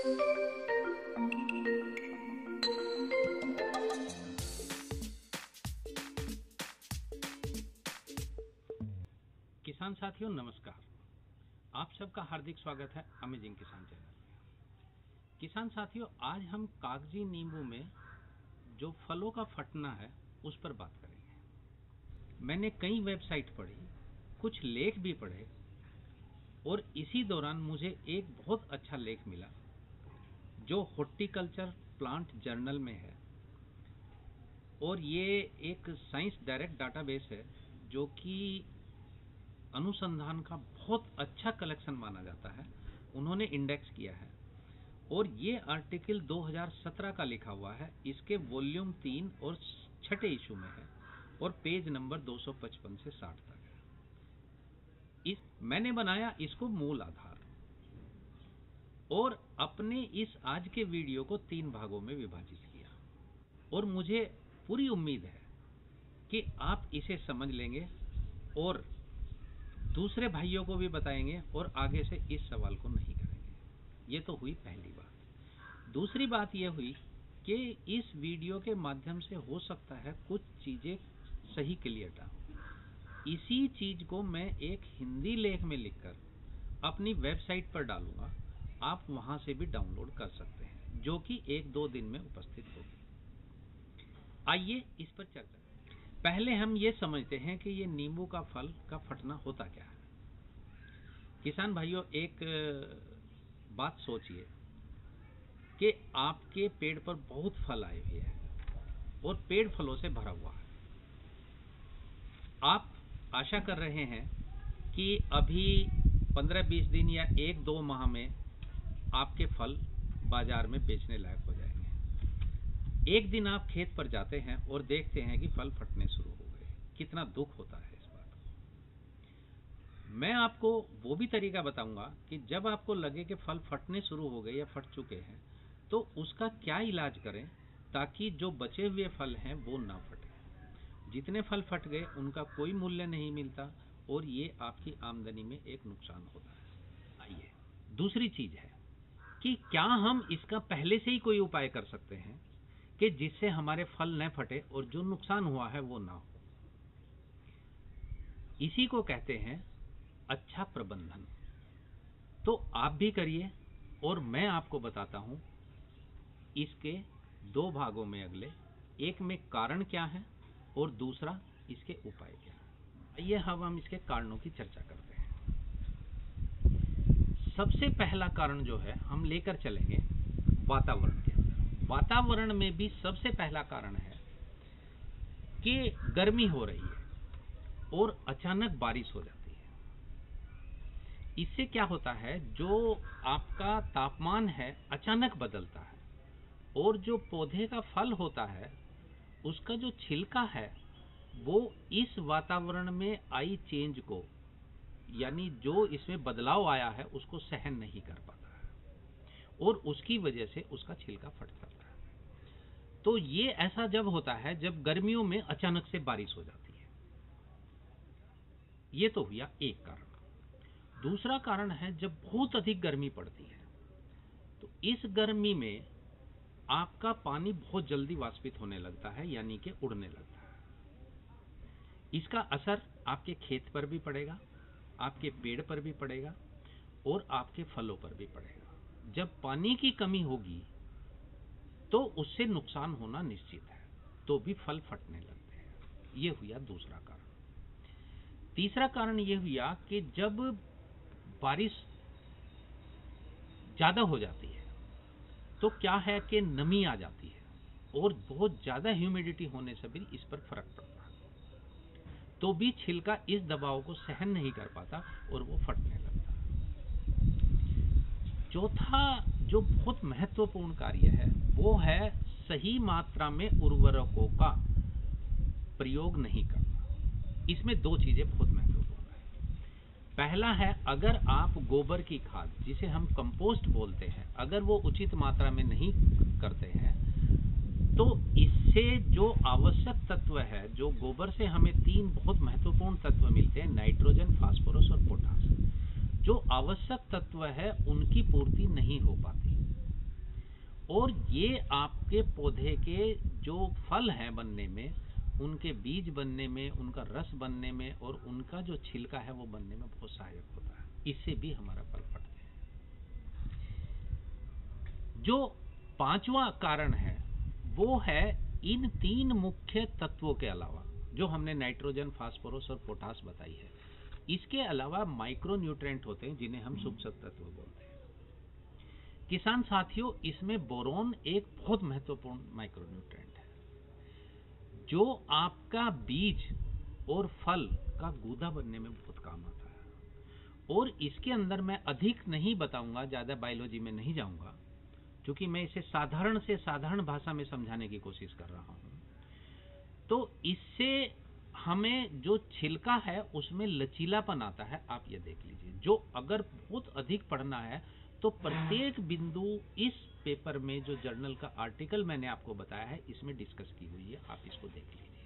किसान साथियों नमस्कार, आप सबका हार्दिक स्वागत है अमेजिंग किसान चैनल में। किसान साथियों, आज हम कागजी नींबू में जो फलों का फटना है उस पर बात करेंगे। मैंने कई वेबसाइट पढ़ी, कुछ लेख भी पढ़े और इसी दौरान मुझे एक बहुत अच्छा लेख मिला जो हॉर्टिकल्चर प्लांट जर्नल में है और ये एक साइंस डायरेक्ट डाटाबेस है जो कि अनुसंधान का बहुत अच्छा कलेक्शन माना जाता है। उन्होंने इंडेक्स किया है और ये आर्टिकल 2017 का लिखा हुआ है। इसके वॉल्यूम 3 और 6 इशू में है और पेज नंबर 255 से 60 तक है। मैंने बनाया इसको मूल आधार और अपने इस आज के वीडियो को 3 भागों में विभाजित किया और मुझे पूरी उम्मीद है कि आप इसे समझ लेंगे और दूसरे भाइयों को भी बताएंगे और आगे से इस सवाल को नहीं करेंगे। ये तो हुई पहली बात। दूसरी बात ये हुई कि इस वीडियो के माध्यम से हो सकता है कुछ चीजें सही क्लियर ना हो। इसी चीज को मैं एक हिंदी लेख में लिखकर अपनी वेबसाइट पर डालूंगा, आप वहां से भी डाउनलोड कर सकते हैं, जो कि 1-2 दिन में उपस्थित होगी। आइए इस पर चर्चा। पहले हम ये समझते हैं कि ये नींबू का फल का फटना होता क्या है। किसान भाइयों, एक बात सोचिए कि आपके पेड़ पर बहुत फल आए हुए हैं और पेड़ फलों से भरा हुआ है। आप आशा कर रहे हैं कि अभी 15-20 दिन या 1-2 माह में आपके फल बाजार में बेचने लायक हो जाएंगे। एक दिन आप खेत पर जाते हैं और देखते हैं कि फल फटने शुरू हो गए। कितना दुख होता है इस बात को। मैं आपको वो भी तरीका बताऊंगा कि जब आपको लगे कि फल फटने शुरू हो गए या फट चुके हैं तो उसका क्या इलाज करें ताकि जो बचे हुए फल हैं वो ना फटे। जितने फल फट गए उनका कोई मूल्य नहीं मिलता और ये आपकी आमदनी में एक नुकसान होता है। आइए, दूसरी चीज है कि क्या हम इसका पहले से ही कोई उपाय कर सकते हैं कि जिससे हमारे फल न फटे और जो नुकसान हुआ है वो ना हो। इसी को कहते हैं अच्छा प्रबंधन। तो आप भी करिए और मैं आपको बताता हूं इसके 2 भागों में अगले, एक में कारण क्या है और दूसरा इसके उपाय क्या है। आइए हम इसके कारणों की चर्चा करते हैं। सबसे पहला कारण जो है हम लेकर चलेंगे वातावरण के। वातावरण में भी सबसे पहला कारण है कि गर्मी हो रही है और अचानक बारिश हो जाती है। इससे क्या होता है, जो आपका तापमान है अचानक बदलता है और जो पौधे का फल होता है उसका जो छिलका है वो इस वातावरण में आई चेंज को, यानी जो इसमें बदलाव आया है, उसको सहन नहीं कर पाता है और उसकी वजह से उसका छिलका फट जाता है। तो ये ऐसा जब होता है जब गर्मियों में अचानक से बारिश हो जाती है। ये तो हुआ एक कारण। दूसरा कारण है जब बहुत अधिक गर्मी पड़ती है तो इस गर्मी में आपका पानी बहुत जल्दी वाष्पित होने लगता है, यानी कि उड़ने लगता है। इसका असर आपके खेत पर भी पड़ेगा, आपके पेड़ पर भी पड़ेगा और आपके फलों पर भी पड़ेगा। जब पानी की कमी होगी तो उससे नुकसान होना निश्चित है, तो भी फल फटने लगते हैं। यह हुआ दूसरा कारण। तीसरा कारण यह हुआ कि जब बारिश ज्यादा हो जाती है तो क्या है कि नमी आ जाती है और बहुत ज्यादा ह्यूमिडिटी होने से भी इस पर फर्क पड़ता है, तो भी छिलका इस दबाव को सहन नहीं कर पाता और वो फटने लगता है। चौथा जो बहुत महत्वपूर्ण कार्य है वो है सही मात्रा में उर्वरकों का प्रयोग नहीं करना। इसमें 2 चीजें बहुत महत्वपूर्ण है। पहला है, अगर आप गोबर की खाद, जिसे हम कंपोस्ट बोलते हैं, अगर वो उचित मात्रा में नहीं करते हैं तो इससे जो आवश्यक तत्व है, जो गोबर से हमें 3 बहुत महत्वपूर्ण तत्व मिलते हैं, नाइट्रोजन, फास्फोरस और पोटास, जो आवश्यक तत्व है उनकी पूर्ति नहीं हो पाती। और ये आपके पौधे के जो फल हैं बनने में, उनके बीज बनने में, उनका रस बनने में और उनका जो छिलका है वो बनने में बहुत सहायक होता है। इससे भी हमारा फल फटते हैं। जो पांचवा कारण है वो है इन तीन मुख्य तत्वों के अलावा, जो हमने नाइट्रोजन, फास्फोरस और पोटास बताई है, इसके अलावा माइक्रो न्यूट्रिएंट होते हैं जिन्हें हम सूक्ष्म तत्व बोलते हैं। किसान साथियों, इसमें बोरोन एक बहुत महत्वपूर्ण माइक्रो न्यूट्रिएंट है, जो आपका बीज और फल का गूदा बनने में बहुत काम आता है। और इसके अंदर मैं अधिक नहीं बताऊंगा, ज्यादा बायोलॉजी में नहीं जाऊंगा, क्योंकि मैं इसे साधारण से साधारण भाषा में समझाने की कोशिश कर रहा हूं। तो इससे हमें जो छिलका है उसमें लचीलापन आता है। आप ये देख लीजिए, जो अगर बहुत अधिक पढ़ना है तो प्रत्येक बिंदु इस पेपर में, जो जर्नल का आर्टिकल मैंने आपको बताया है, इसमें डिस्कस की हुई है, आप इसको देख लीजिए।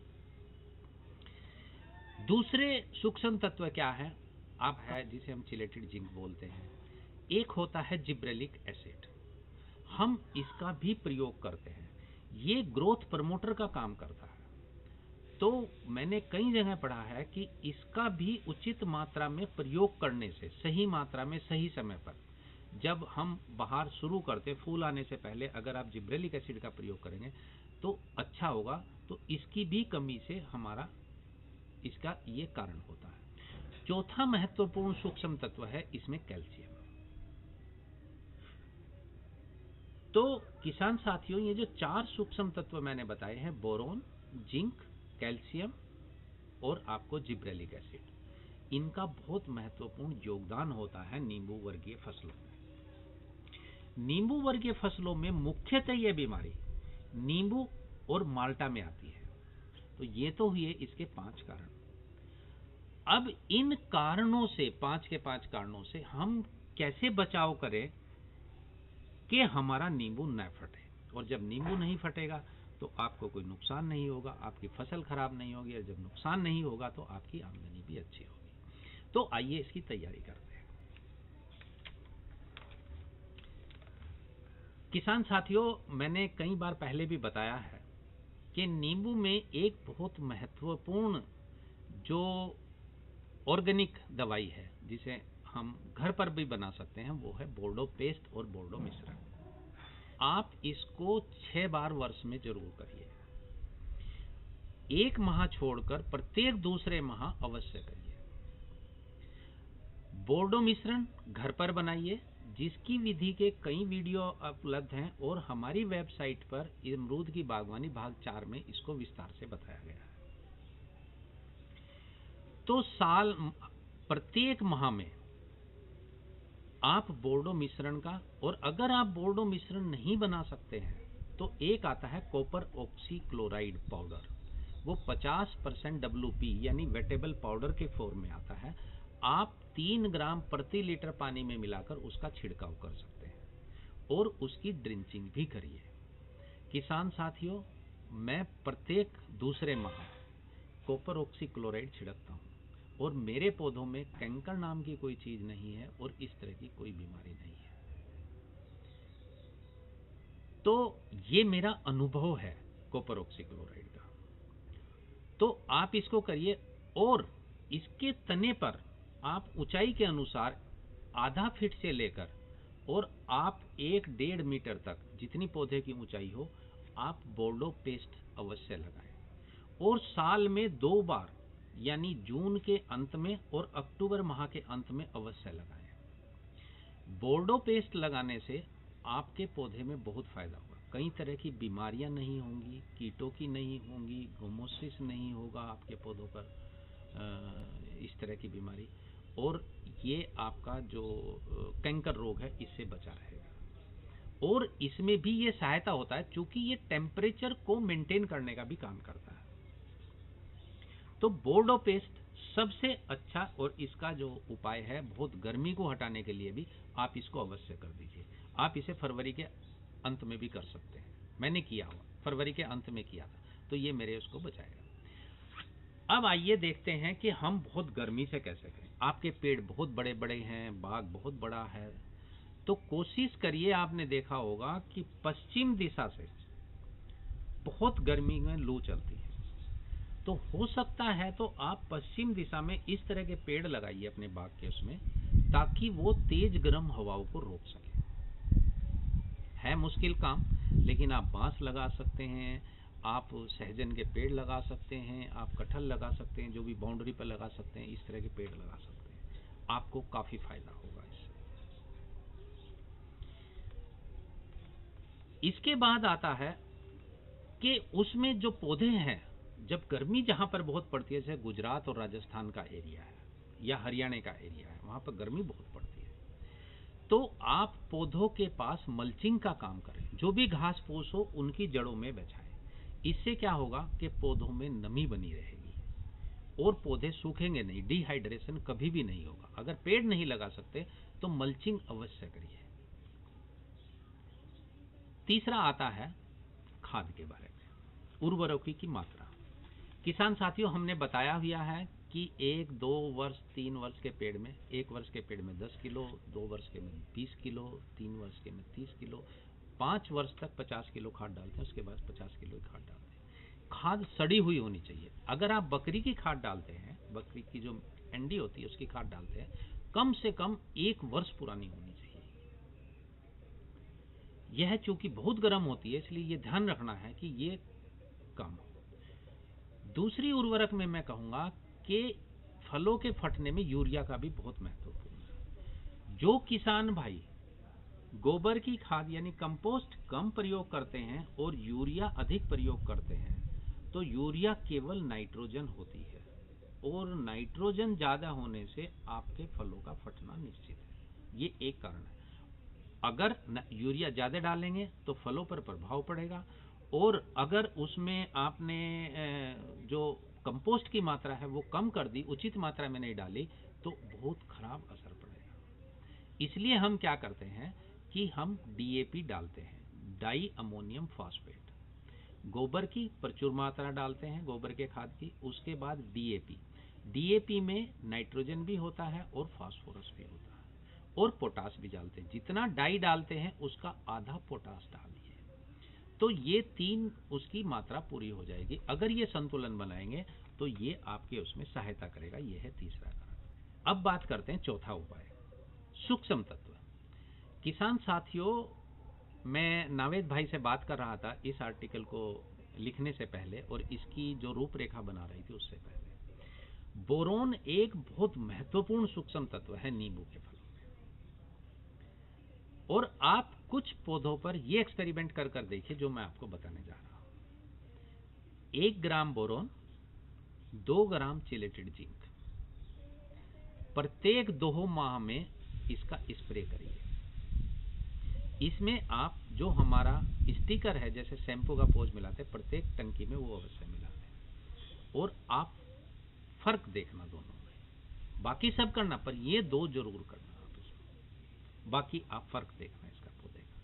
दूसरे सूक्ष्म तत्व क्या है? आप है जिसे हम चिलेटेड जिंक बोलते हैं। एक होता है जिब्रेलिक एसिड, हम इसका भी प्रयोग करते हैं। ये ग्रोथ प्रमोटर का काम करता है। तो मैंने कई जगह पढ़ा है कि इसका भी उचित मात्रा में प्रयोग करने से, सही मात्रा में सही समय पर, जब हम बाहर शुरू करते, फूल आने से पहले अगर आप जिब्रेलिक एसिड का प्रयोग करेंगे तो अच्छा होगा। तो इसकी भी कमी से हमारा इसका ये कारण होता है। चौथा महत्वपूर्ण सूक्ष्म तत्व है इसमें कैल्शियम। तो किसान साथियों, ये जो चार सूक्ष्म तत्व मैंने बताए हैं, बोरोन, जिंक, कैल्शियम और आपको जिब्रेलिक एसिड, इनका बहुत महत्वपूर्ण योगदान होता है नींबू वर्गीय फसलों में। नींबू वर्गीय फसलों में मुख्यतः ये बीमारी नींबू और माल्टा में आती है। तो ये तो हुए इसके 5 कारण। अब इन कारणों से, 5 के 5 कारणों से हम कैसे बचाव करें कि हमारा नींबू न फटे। और जब नींबू नहीं फटेगा तो आपको कोई नुकसान नहीं होगा, आपकी फसल खराब नहीं होगी, और जब नुकसान नहीं होगा तो आपकी आमदनी भी अच्छी होगी। तो आइए इसकी तैयारी करते हैं। किसान साथियों, मैंने कई बार पहले भी बताया है कि नींबू में एक बहुत महत्वपूर्ण जो ऑर्गेनिक दवाई है, जिसे हम घर पर भी बना सकते हैं, वो है बोर्डो पेस्ट और बोर्डो मिश्रण। आप इसको 6 बार वर्ष में जरूर करिए। 1 माह छोड़कर प्रत्येक दूसरे माह अवश्य करिए। बोर्डो मिश्रण घर पर बनाइए, जिसकी विधि के कई वीडियो उपलब्ध हैं और हमारी वेबसाइट पर अमरूद की बागवानी भाग 4 में इसको विस्तार से बताया गया है। तो प्रत्येक माह में आप बोर्डो मिश्रण का, और अगर आप बोर्डो मिश्रण नहीं बना सकते हैं तो एक आता है कॉपर ऑक्सीक्लोराइड पाउडर, वो 50% WP यानी वेटेबल पाउडर के फॉर्म में आता है। आप 3 ग्राम प्रति लीटर पानी में मिलाकर उसका छिड़काव कर सकते हैं और उसकी ड्रिंचिंग भी करिए। किसान साथियों, मैं प्रत्येक दूसरे माह कॉपर ऑक्सीक्लोराइड छिड़कता हूं और मेरे पौधों में कैंकर नाम की कोई चीज नहीं है और इस तरह की कोई बीमारी नहीं है। तो ये मेरा अनुभव है कॉपर ऑक्सीक्लोराइड का। तो आप इसको करिए और इसके तने पर आप ऊंचाई के अनुसार आधा फीट से लेकर और आप 1-1.5 मीटर तक, जितनी पौधे की ऊंचाई हो, आप बोर्डो पेस्ट अवश्य लगाएं। और साल में 2 बार, यानी जून के अंत में और अक्टूबर माह के अंत में अवश्य लगाएं। बोर्डो पेस्ट लगाने से आपके पौधे में बहुत फायदा होगा। कई तरह की बीमारियां नहीं होंगी, कीटों की नहीं होंगी, गोमोसिस नहीं होगा आपके पौधों पर, इस तरह की बीमारी, और ये आपका जो कैंकर रोग है इससे बचा रहेगा। और इसमें भी ये सहायता होता है क्योंकि ये टेम्परेचर को मेंटेन करने का भी काम करता है। तो बोर्डो पेस्ट सबसे अच्छा, और इसका जो उपाय है बहुत गर्मी को हटाने के लिए भी, आप इसको अवश्य कर दीजिए। आप इसे फरवरी के अंत में भी कर सकते हैं। मैंने किया हुआ फरवरी के अंत में किया था, तो ये मेरे उसको बचाएगा। अब आइए देखते हैं कि हम बहुत गर्मी से कैसे करें। आपके पेड़ बहुत बड़े बड़े हैं, बाग बहुत बड़ा है, तो कोशिश करिए, आपने देखा होगा कि पश्चिम दिशा से बहुत गर्मी में लू चलती है, तो हो सकता है तो आप पश्चिम दिशा में इस तरह के पेड़ लगाइए अपने बाग के उसमें, ताकि वो तेज गर्म हवाओं को रोक सके। है मुश्किल काम, लेकिन आप बांस लगा सकते हैं, आप सहजन के पेड़ लगा सकते हैं, आप कटहल लगा सकते हैं, जो भी बाउंड्री पर लगा सकते हैं, इस तरह के पेड़ लगा सकते हैं, आपको काफी फायदा होगा इससे। इसके बाद आता है कि उसमें जो पौधे हैं, जब गर्मी जहां पर बहुत पड़ती है, जैसे गुजरात और राजस्थान का एरिया है या हरियाणा का एरिया है, वहां पर गर्मी बहुत पड़ती है, तो आप पौधों के पास मल्चिंग का काम करें। जो भी घास फूस हो उनकी जड़ों में बिछाएं। इससे क्या होगा कि पौधों में नमी बनी रहेगी और पौधे सूखेंगे नहीं, डिहाइड्रेशन कभी भी नहीं होगा। अगर पेड़ नहीं लगा सकते तो मल्चिंग अवश्य करिए। तीसरा आता है खाद के बारे में, उर्वरकों की मात्रा। किसान साथियों, हमने बताया हुआ है कि 1, 2 वर्ष 3 वर्ष के पेड़ में, 1 वर्ष के पेड़ में 10 किलो, 2 वर्ष के में 20 किलो, 3 वर्ष के में 30 किलो, 5 वर्ष तक 50 किलो खाद डालते हैं, उसके बाद 50 किलो खाद डालते हैं। खाद सड़ी हुई होनी चाहिए। अगर आप बकरी की खाद डालते हैं, बकरी की जो एंडी होती है उसकी खाद डालते हैं, कम से कम 1 वर्ष पुरानी होनी चाहिए। यह चूंकि बहुत गर्म होती है, इसलिए यह ध्यान रखना है कि ये कम हो। दूसरी उर्वरक में मैं कहूंगा कि फलों के फटने में यूरिया का भी बहुत महत्वपूर्ण है। जो किसान भाई गोबर की खाद यानी कंपोस्ट कम प्रयोग करते हैं और यूरिया अधिक प्रयोग करते हैं, तो यूरिया केवल नाइट्रोजन होती है, और नाइट्रोजन ज्यादा होने से आपके फलों का फटना निश्चित है। ये एक कारण है। अगर यूरिया ज्यादा डालेंगे तो फलों पर प्रभाव पड़ेगा, और अगर उसमें आपने जो कंपोस्ट की मात्रा है वो कम कर दी, उचित मात्रा में नहीं डाली, तो बहुत खराब असर पड़ेगा। इसलिए हम क्या करते हैं कि हम डीएपी डालते हैं, डाई अमोनियम फॉस्फेट। गोबर की प्रचुर मात्रा डालते हैं, गोबर के खाद की। उसके बाद डीएपी। डीएपी में नाइट्रोजन भी होता है और फास्फोरस भी होता है, और पोटास भी डालते हैं। जितना डाई डालते हैं उसका आधा पोटास डालिए, तो ये 3 उसकी मात्रा पूरी हो जाएगी। अगर ये संतुलन बनाएंगे तो ये आपके उसमें सहायता करेगा। ये है तीसरा कारण। अब बात करते हैं चौथा उपाय, सूक्ष्म तत्व। किसान साथियों, मैं नावेद भाई से बात कर रहा था इस आर्टिकल को लिखने से पहले, और इसकी जो रूपरेखा बना रही थी उससे पहले। बोरोन एक बहुत महत्वपूर्ण सूक्ष्म तत्व है नींबू के फलों में, और आप कुछ पौधों पर ये एक्सपेरिमेंट कर कर देखिए जो मैं आपको बताने जा रहा हूं। 1 gram boron, 2 gram chelated zinc, प्रत्येक 2 माह में इसका स्प्रे करिए। इसमें आप जो हमारा स्टिकर है, जैसे शैम्पू का पोज मिलाते हैं, प्रत्येक टंकी में वो अवश्य मिला दें, और आप फर्क देखना दोनों में। बाकी सब करना, पर ये 2 जरूर करना आप इसमें, बाकी आप फर्क देखना इसका पौधे का।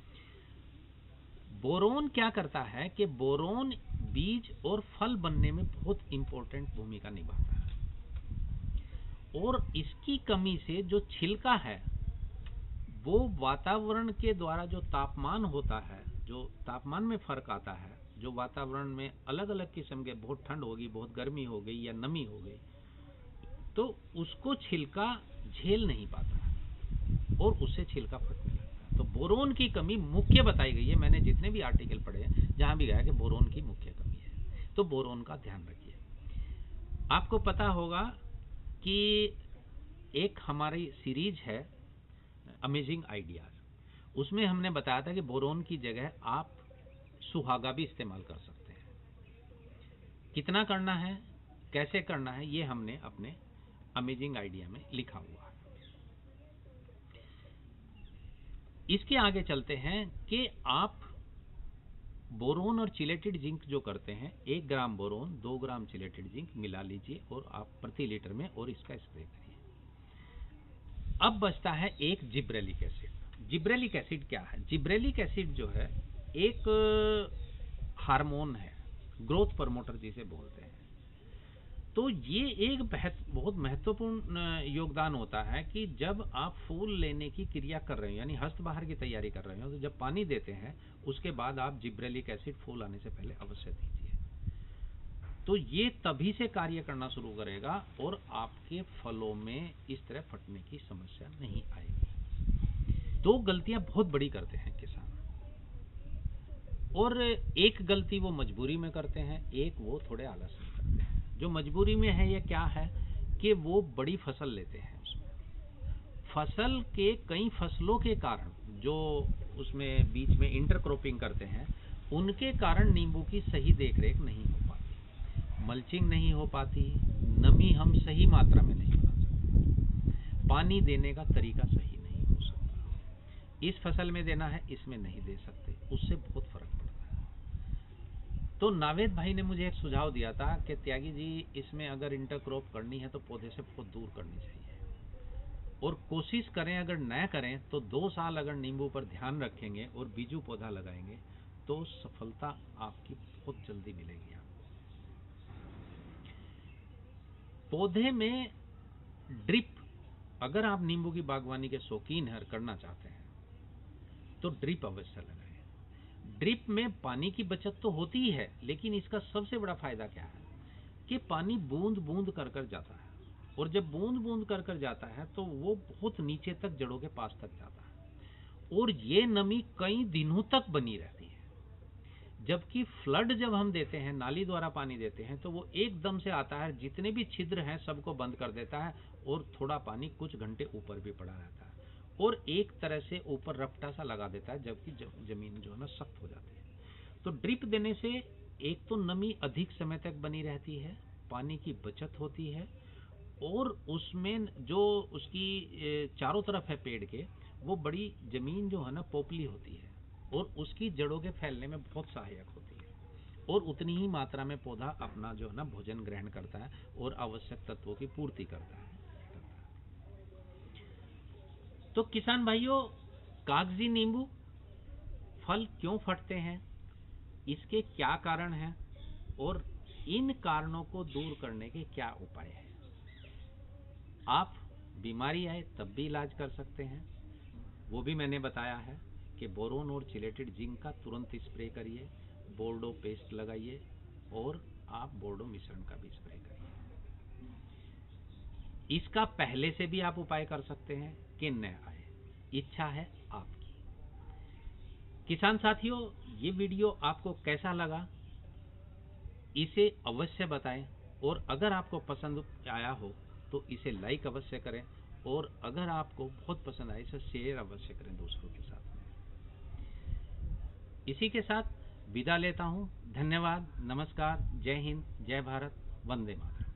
बोरोन क्या करता है कि बोरोन बीज और फल बनने में बहुत इंपॉर्टेंट भूमिका निभाता है, और इसकी कमी से जो छिलका है वो वातावरण के द्वारा जो तापमान होता है, जो तापमान में फर्क आता है, जो वातावरण में अलग अलग किस्म के, बहुत ठंड होगी, बहुत गर्मी हो गई या नमी हो गई, तो उसको छिलका झेल नहीं पाता और उससे छिलका फटने लगता है। तो बोरोन की कमी मुख्य बताई गई है। मैंने जितने भी आर्टिकल पढ़े हैं जहां भी गया कि बोरोन की मुख्य कमी है, तो बोरोन का ध्यान रखिए। आपको पता होगा कि एक हमारी सीरीज है अमेजिंग आइडियाज, उसमें हमने बताया था कि बोरोन की जगह आप सुहागा भी इस्तेमाल कर सकते हैं। कितना करना है, कैसे करना है, ये हमने अपने अमेजिंग आइडिया में लिखा हुआ है। इसके आगे चलते हैं कि आप बोरोन और चिलेटेड जिंक जो करते हैं, 1 gram boron 2 gram chelated zinc मिला लीजिए और आप प्रति लीटर में, और इसका स्प्रे करिए। अब बचता है एक जिब्रेलिक एसिड। जिब्रेलिक एसिड क्या है? जिब्रेलिक एसिड जो है एक हार्मोन है, ग्रोथ प्रमोटर जिसे बोलते हैं। तो ये एक बहुत महत्वपूर्ण योगदान होता है कि जब आप फूल लेने की क्रिया कर रहे हो, यानी हस्त बाहर की तैयारी कर रहे हो, तो जब पानी देते हैं उसके बाद आप जिब्रेलिक एसिड फूल आने से पहले अवश्य दीजिए। तो ये तभी से कार्य करना शुरू करेगा और आपके फलों में इस तरह फटने की समस्या नहीं आएगी। दो गलतियां बहुत बड़ी करते हैं किसान, और एक गलती वो मजबूरी में करते हैं, एक वो थोड़े आलस में करते हैं। जो मजबूरी में है ये क्या है कि वो बड़ी फसल लेते हैं, उसमें फसल के कई फसलों के कारण जो उसमें बीच में इंटरक्रॉपिंग करते हैं, उनके कारण नींबू की सही देखरेख नहीं हो पाती, मल्चिंग नहीं हो पाती, नमी हम सही मात्रा में नहीं बना सकते, पानी देने का तरीका सही नहीं हो सकता। इस फसल में देना है, इसमें नहीं दे सकते, उससे बहुत फर्क पड़ता है। तो नावेद भाई ने मुझे एक सुझाव दिया था कि त्यागी जी, इसमें अगर इंटरक्रॉप करनी है तो पौधे से बहुत दूर करनी चाहिए, और कोशिश करें अगर न करें तो 2 साल अगर नींबू पर ध्यान रखेंगे और बीजू पौधा लगाएंगे तो सफलता आपकी बहुत जल्दी मिलेगी। पौधे में ड्रिप, अगर आप नींबू की बागवानी के शौकीन है करना चाहते हैं तो ड्रिप अवश्य लगाएं। ड्रिप में पानी की बचत तो होती ही है, लेकिन इसका सबसे बड़ा फायदा क्या है कि पानी बूंद बूंद कर कर जाता है, और जब बूंद बूंद कर कर जाता है तो वो बहुत नीचे तक जड़ों के पास तक जाता है, और ये नमी कई दिनों तक बनी रहती है। जबकि फ्लड जब हम देते हैं, नाली द्वारा पानी देते हैं, तो वो एकदम से आता है, जितने भी छिद्र हैं सबको बंद कर देता है, और थोड़ा पानी कुछ घंटे ऊपर भी पड़ा रहता है, और एक तरह से ऊपर रपटा सा लगा देता है, जबकि जमीन जो है ना सख्त हो जाती है। तो ड्रिप देने से एक तो नमी अधिक समय तक बनी रहती है, पानी की बचत होती है, और उसमें जो उसकी चारों तरफ है पेड़ के, वो बड़ी जमीन जो है ना पोपली होती है, और उसकी जड़ों के फैलने में बहुत सहायक होती है, और उतनी ही मात्रा में पौधा अपना जो है ना भोजन ग्रहण करता है और आवश्यक तत्वों की पूर्ति करता है। तो किसान भाइयों, कागजी नींबू फल क्यों फटते हैं, इसके क्या कारण हैं, और इन कारणों को दूर करने के क्या उपाय हैं। आप बीमारी आए तब भी इलाज कर सकते हैं, वो भी मैंने बताया है कि बोरोन और चिलेटेड जिंक का तुरंत स्प्रे करिए, बोर्डो पेस्ट लगाइए, और आप बोर्डो मिश्रण का भी स्प्रे करिए। इसका पहले से भी आप उपाय कर सकते हैं कि न आए, इच्छा है आपकी। किसान साथियों, ये वीडियो आपको कैसा लगा इसे अवश्य बताएं, और अगर आपको पसंद आया हो तो इसे लाइक अवश्य करें, और अगर आपको बहुत पसंद आए इसे शेयर अवश्य करें दोस्तों के साथ में। इसी के साथ विदा लेता हूं। धन्यवाद, नमस्कार, जय हिंद, जय भारत, वंदे मातरम।